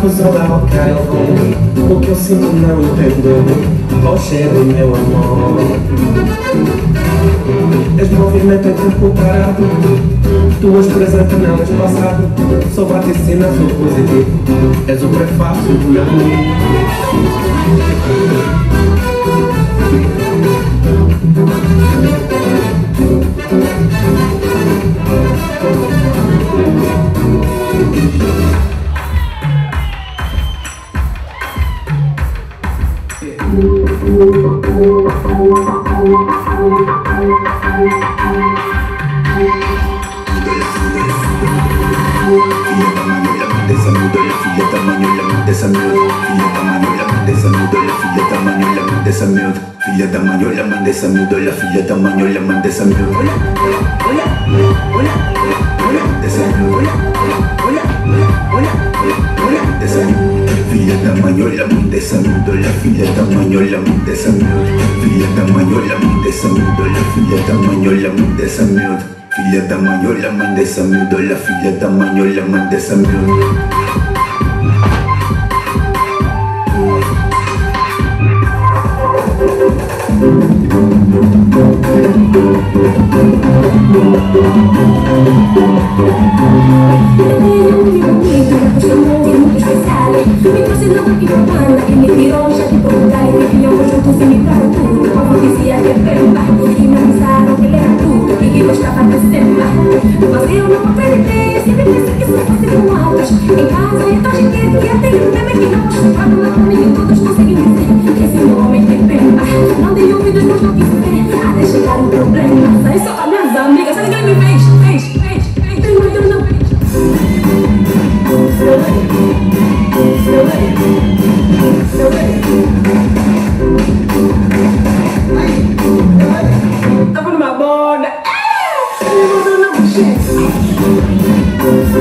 confusão da cara eu vou. O que eu sinto não entendo. Oh Sherry, meu amor, és movimento em tempo parado. Tuas presente não és passado. Sou vaticina, sou positivo. És o prefácio do meu mundo. Filha da mãe, olha a mãe dessa miúda, olha a filha da mãe, olha a mãe dessa miúda, olha, olha, olha, olha, dessa miúda, olha, olha, olha, dessa miúda. Filha da mãe, olha a mãe dessa miúda, olha a filha da mãe, olha a mãe dessa miúda. Filha da mãe, olha a mãe dessa miúda, olha a filha da mãe, olha a mãe dessa miúda. Filha da mãe, olha a mãe dessa miúda, olha a filha da mãe, olha a mãe dessa miúda. Tava numa borda. Eu vou dar uma